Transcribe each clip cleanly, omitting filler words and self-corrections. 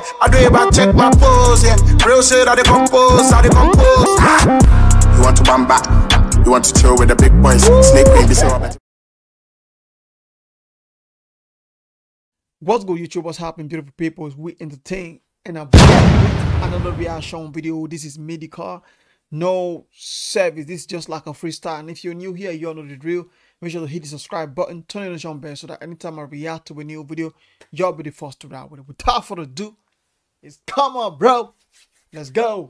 I do it, but check my pose, yeah. Real shit, I decompose, You want to bamba? You want to chill with the big boys? Snake baby, say what? What's good, YouTube? What's happening, beautiful people? We entertain, and I'm back with another reaction video. This is Medikal. No service. This is just like a freestyle. And if you're new here, you all know the drill. Make sure to hit the subscribe button, turn on the notification bell so that anytime I react to a new video, you'll be the first to react with it. Without further ado, it's come on, bro. Let's go.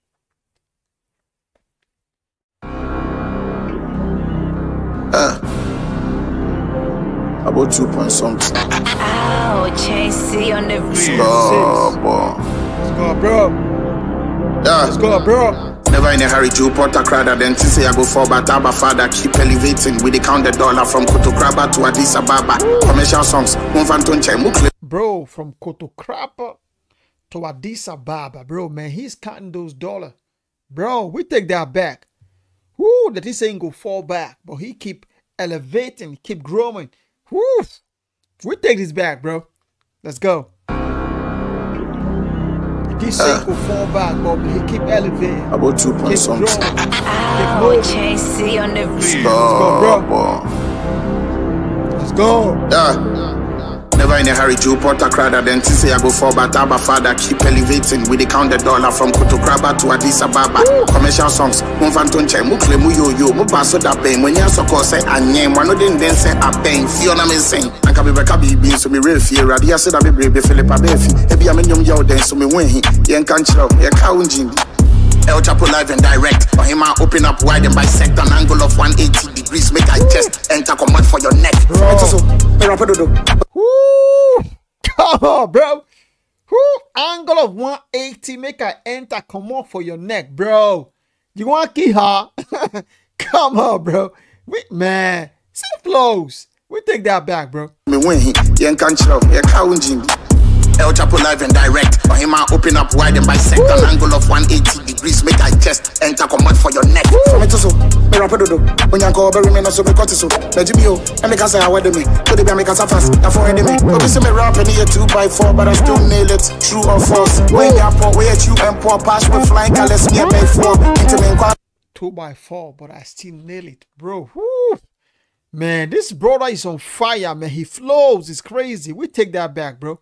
About 2 point something. Oh, Chasey on the Let's go, bro. Let's go, bro. Yeah. Let's go, bro. Never in a hurry, Joe Porter crowd. Then to say I go for but Abba father keep elevating. We count the dollar from Kotokraba to Addis Ababa. Commercial songs, bro, from Kotokraba to Addis Ababa, bro, man, he's counting those dollars. Bro, we take that back. Woo, that he's saying go fall back, but he keep elevating, keep growing. Woo, we take this back, bro. Let's go. He saying go fall back, but he keep elevating. About 2 point something. Oh, Chasey on the Let's go, bro. Let's go. Yeah. Never in a hurry, Joe Porter crowd. Then to say I go for but Abba father keep elevating. We count the dollar from Kotokraba to Addis Ababa. Commercial songs, Monfantonche, Mukle Muyo, Mubaso da Bain. When you're so called say a name, one of them then say a pain. Fiona me sing. And can be being so me real fear. Radia said I be brave, Philip Abefi. Ebi amenium yaw then so me win he. Yen can't chill, ye counting. El Chapo live and direct. Or him open up wide and bisect an angle of 180 degrees. Make I chest enter command for your neck. Woo! Come on, bro. Woo! Angle of 180. Make I enter command for your neck, bro. You want to keep her? Come on, bro. Man, see flows. We take that back, bro. Me win he. Yen can't chill. Ye counting. El Chapo live and direct. Or him open up wide and bisect an angle of 180 degrees. Make I chest enter command for your neck. From it so, me rapid do. When you call bury me no so me cut it so. Najibio, and make us say I wear me. Could it be make us fast? I for me. But this me rap in here 2x4, but I still nail it. True or false? When you port, where you and poor pass with flying colors me a 4. 2x4, but I still nail it, bro. Woo! Man, this brother is on fire, man. He flows. It's crazy. We take that back, bro.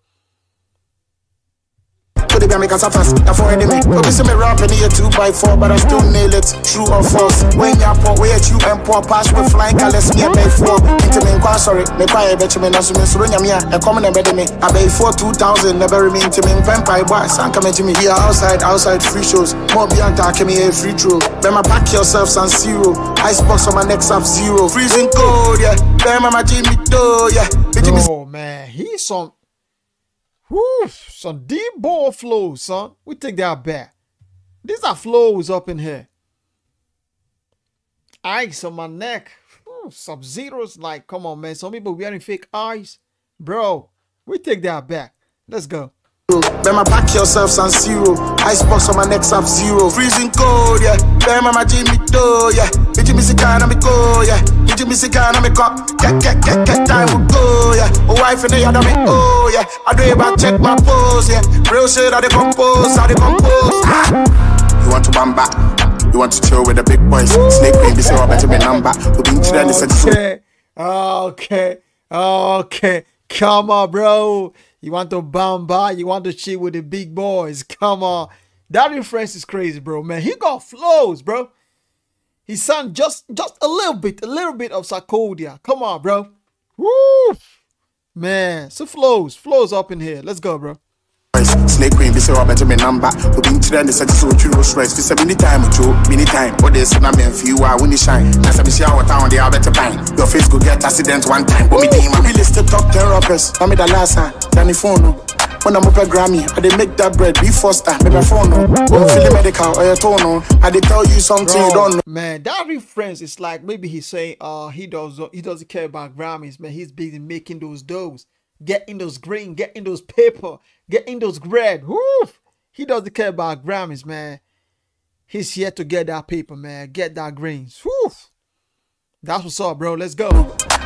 Could it be make us fast? I for me. But this me rap in here 2x4, but I still nail it. True or false? When you port, where you and poor pass with flying colors me a 4. Sorry, me pay bet me no so me suro nyamia. E come na bed me. I pay for 2,000 never me into me pempai boy. Sanka me Jimmy. We are outside free shows. More beyond talk me a free throw. Bema pack yourself San Zero. Icebox on my neck up 0. Freezing cold, yeah. Bema my Jimmy do, yeah. Oh man, he's some some deep ball flows, son. We take that back. These are flows up in here. Ice on my neck. Sub-Zero's like, come on, man. Some people wearing fake eyes. Bro, we take that back. Let's go. Bema pack yourself San Zero. Icebox on my neck up 0. Freezing cold, yeah. Bema my Jimmy do, yeah. Did you miss a car? Me go, yeah. Did you miss a car? Me cup. Get time will go, yeah. A wife in the other me, oh, yeah. I do it back, check my pose, yeah. Real shit, I decompose. You want to bamba? You want to chill with the big boys? Snake baby, say what better me number. Okay. Come on, bro. You want to bamba? You want to chill with the big boys? Come on. That reference is crazy, bro. Man, he got flows, bro. He sound just a little bit of sarkodie. Come on, bro. Woo, man. So flows up in here. Let's go, bro. Snake queen, be say what better me number. We been trend the set so you Rolls Royce. This a many time, Joe, many time. What they say na me for you are when you shine. That's a me see our town they are better bang. Your face go get accident one time. But me team, I really still top 10 rappers. I made the last time, Danny phone. When I'm up a Grammy, I they make that bread. Be Foster, make my phone. Go feel Medikal or your tone. I they tell you something you don't know. Man, that reference is like maybe he's saying, he doesn't care about Grammys, man. He's busy making those doughs. Getting those green, getting those paper, getting those bread. Woo! He doesn't care about Grammys, man. He's here to get that paper, man. Get that greens. Woo! That's what's up, bro. Let's go.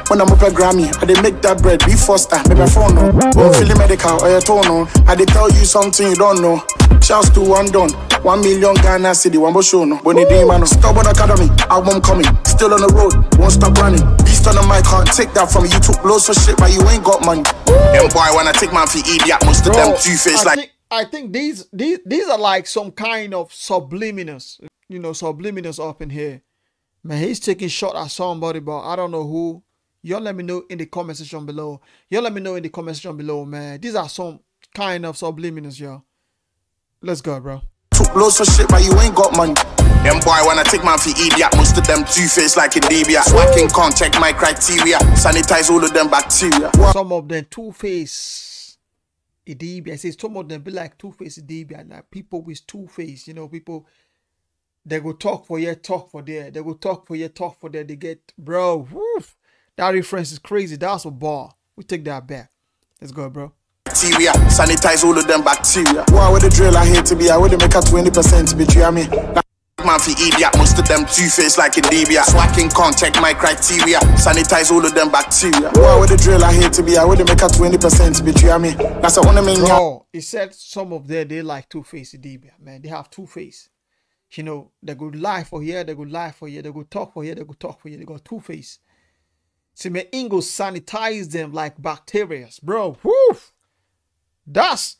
When I'm up a Grammy, I they make that bread, be Foster, maybe phone no. Oh, feeling medical, or your tone no. I they tell you something you don't know. Shouts to one done. 1 million Ghana city, one more show no. Bonnie D man, Stubborn Academy, album coming. Still on the road, won't stop running. Beast on the mic, can't take that from you. You took loads of shit, but you ain't got money. Them boy wanna take man for idiot, most of them two-faced like. I think these are like some kind of subliminals, you know, subliminals up in here. Man, he's taking shot at somebody, but I don't know who. Y'all let me know in the comment section below. Y'all let me know in the comment section below, man. These are some kind of subliminals, y'all. Let's go, bro. Took loads of shit, but you ain't got money. Them boy wanna take man for idiot. Most of them two-faced like a debia. Swacking can't check my criteria. Sanitize all of them bacteria. Some of them two-faced Idibia. I say some of them be like two-faced Idibia. Like people with two-face, you know, people they go talk for here, talk for there. They go talk for here, talk for there. They get, bro, woof. That reference is crazy. That's a bar. We take that back. Let's go, bro. Bacteria, sanitize all of them bacteria. Wow, with the drill I hate to be, I would make a 20% betray me. Man for idiot, most of them two-faced like a debia. Swacking can't check my criteria. Sanitize all of them bacteria. Wow, with the drill I hate to be, I would make a 20% betray me. That's what I mean. Bro, he said some of them they like two-faced debia, man. They have two-face. You know, they go lie for here, they go lie for here, they go talk for here, they go talk for here. They got two-face. See, man, Ingo sanitize them like bacteria, bro. Woof. That's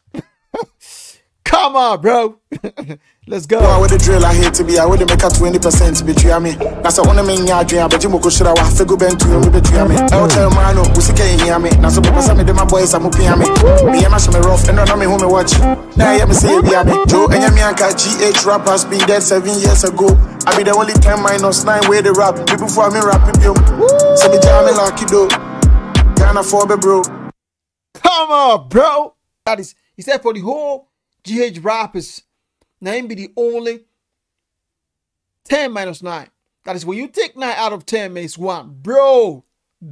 come on, bro. Let's go. Wow, with the drill I hate to be, I would make a 20% betray me. That's what I mean. Yeah, dream, but you go should I figure bent to me betray me. I'll tell man, no, we can't hear me. Now, so people say me, my boys, I'm up here. Me, I'm actually rough, and I know me who me watch. Now, yeah, me say, we are me. Joe and Yamianka, GH rappers been dead 7 years ago. I be the only 10 minus 9 way they rap. People for me rapping, yo. So me jamming like you do. Can't afford it, bro. Come on, bro. That is, he said for the whole GH rappers, now him be the only 10 minus 9. That is when you take 9 out of 10 makes 1. Bro,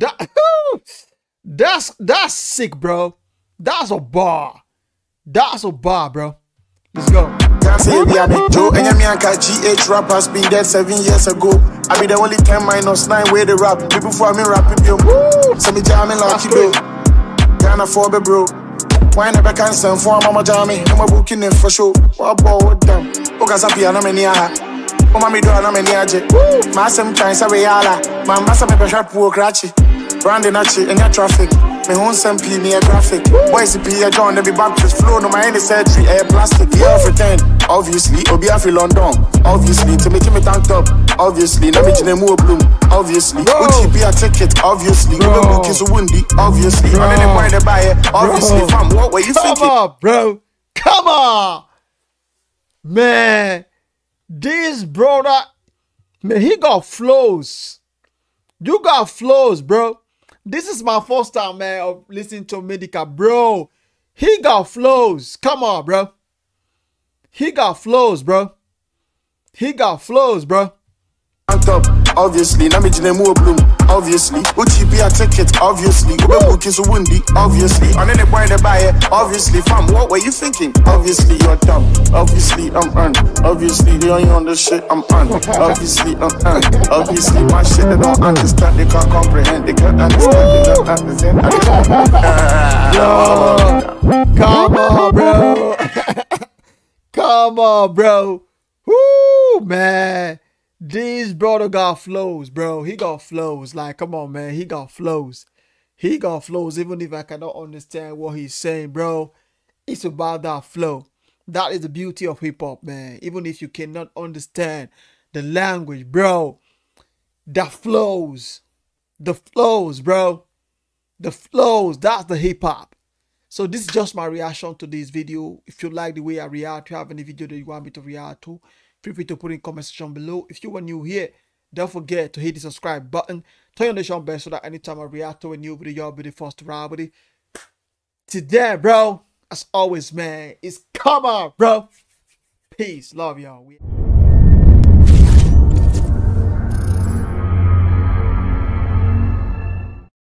that's sick, bro. That's a bar. That's a bar, bro. Let's go. Can't say we are me. Joe and Yamianka, GH rappers been dead 7 years ago. I be the only 10 minus 9 way they rap. People for me rapping, yo. So me jamming like you do. Can't afford it, bro. Why never can send for mama jammy? I'm a booking in for show. What about them? Okasapi and I'm in here. Oh, mommy, do I'm in here. Massam chance away. My massa me shot poor cratchy. Brandon Achi in your traffic. Me home some P near graphic. Boys, P. John, every Baptist flow. No, my any surgery, air plastic. Yeah, for 10. Obviously, Obiafi London. Obviously, to make me tanked up. Obviously, let me in more bloom. Obviously, Uchi be a ticket. Obviously, the book is windy. Obviously, I'm in the point to buy it. Obviously, fam, what were you thinking? Come on, bro. Come on. Man, this brother, man, he got flows. You got flows, bro. This is my first time, man, of listening to Medikal, bro. He got flows. Come on, bro. He got flows, bro. He got flows, bro. On top, obviously, now me in more bloom. Obviously, Uchi be a ticket. Obviously, the book is windy. Obviously, on any point to buy it. Obviously, fam, what were you thinking? Obviously, you're dumb. Obviously, I'm on. Obviously, they on you on the shit I'm on. Obviously, I'm on. Obviously, my shit they don't understand. They can't comprehend. They can't understand. They don't understand. Yo, come on, bro. Come on, bro. Woo, man. This brother got flows, bro. He got flows. Like, come on, man. He got flows. He got flows. Even if I cannot understand what he's saying, bro. It's about that flow. That is the beauty of hip-hop, man. Even if you cannot understand the language, bro. The flows. The flows, bro. The flows. That's the hip-hop. So this is just my reaction to this video. If you like the way I react, if you have any video that you want me to react to, feel free to put in comment section below. If you are new here, don't forget to hit the subscribe button. Turn on the notification bell so that anytime I react to a new video, you'll be the first to ride with it. Today, bro, as always, man, it's come on, bro. Peace. Love y'all.